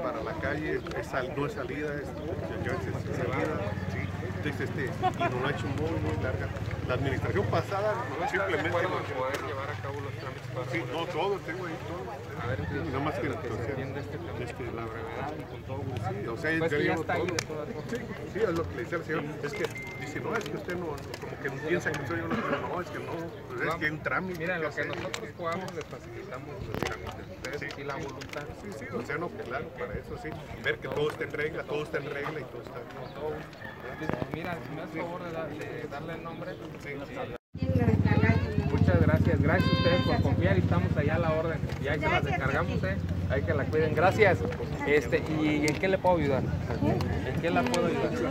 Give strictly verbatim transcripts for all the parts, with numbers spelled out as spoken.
para la calle, es sal, no es salida, es, es, es salida, ¿sí? Entonces, este, y nos lo ha hecho muy, muy larga. La administración pasada ¿No simplemente... ¿No poder llevar a cabo los trámites para sí, no, todo, tengo ahí todo. A ver, sí, nada más que, que se entienda este tema, este, la brevedad y con todo gusto. Sí, o sea, pues yo que ya digo está ahí todo. de todas formas. Sí, sí, es lo que le decía al señor, es que dice, no, es que usted no, como que piensa que soy yo, no, no, es que no, pues es que hay un trámite. Mira, lo que hacer. nosotros podamos les facilitamos los trámites, ustedes Sí. aquí la voluntad. Sí, sí, o sea, no, claro, para eso sí, ver que todo esté en regla, todo está en regla y todo está... Todo. Mira, si me das favor de, da- de darle el nombre. Sí, sí. Muchas gracias, gracias a ustedes por confiar y estamos allá a la orden. Y ahí se las encargamos, eh. Hay que la cuiden. Gracias. Este, ¿y en qué le puedo ayudar? ¿En qué la puedo ayudar? Mira,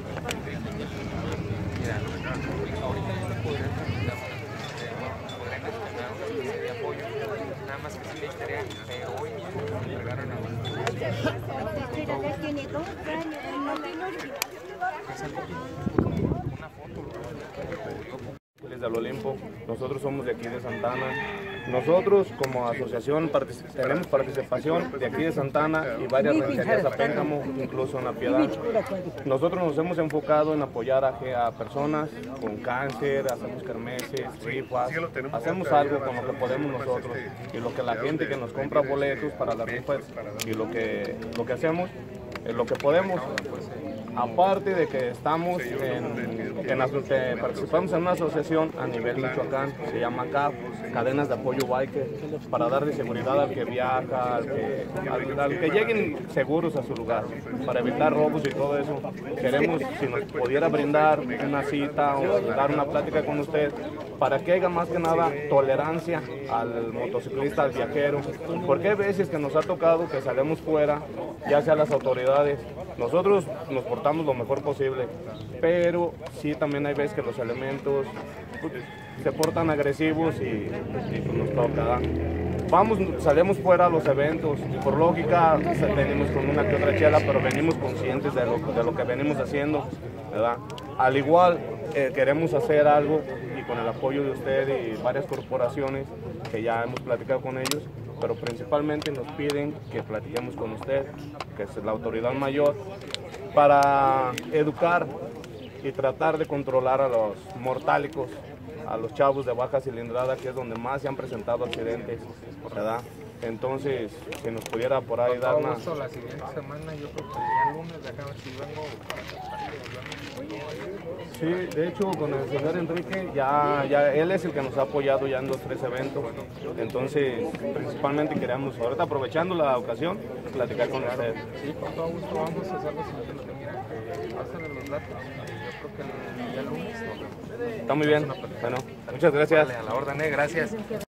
ahorita yo le podría tramitar, podría gestionar una especie de apoyo. Nada más que si necesitaría que hoy mismo me entregaran a una foto. Desde el Olimpo, nosotros somos de aquí de Santa Ana. Nosotros como asociación partici tenemos participación de aquí de Santa Ana y varias rancherías a Pénjamo, incluso en La Piedad. Nosotros nos hemos enfocado en apoyar a, a personas con cáncer, hacemos kermeses, rifas, hacemos algo con lo que podemos nosotros y lo que la gente que nos compra boletos para las rifas y lo que, lo que hacemos es lo que podemos. Aparte de que estamos en, en, en, participamos en una asociación a nivel Michoacán, se llama C A P, Cadenas de Apoyo Biker, para darle seguridad al que viaja, al que, al, al que lleguen seguros a su lugar, para evitar robos y todo eso. Queremos, si nos pudiera brindar una cita o dar una plática con usted, para que haya más que nada tolerancia al motociclista, al viajero, porque hay veces que nos ha tocado que salimos fuera, ya sea las autoridades, nosotros nos portamos lo mejor posible, pero sí también hay veces que los elementos pues, se portan agresivos y, y pues, nos toca, ¿verdad? Vamos, salimos fuera a los eventos y por lógica venimos con una que otra chela, pero venimos conscientes de lo, de lo que venimos haciendo, ¿verdad? Al igual eh, queremos hacer algo y con el apoyo de usted y varias corporaciones que ya hemos platicado con ellos, pero principalmente nos piden que platiquemos con usted, que es la autoridad mayor, para educar y tratar de controlar a los mortálicos, a los chavos de baja cilindrada, que es donde más se han presentado accidentes, ¿verdad? Entonces, si nos pudiera por ahí dar una... La siguiente semana, yo creo que el lunes, déjame ver si vengo Sí, de hecho, con el señor Enrique, ya, ya él es el que nos ha apoyado ya en dos, tres eventos. Entonces, principalmente queríamos, ahorita aprovechando la ocasión, platicar con usted. Sí, con todo gusto vamos a hacer lo siguiente. Mira, que pasen los datos. Yo creo que el, el lunes nos vemos. Está muy bien. Bueno, muchas gracias. Vale, a la orden, eh, gracias.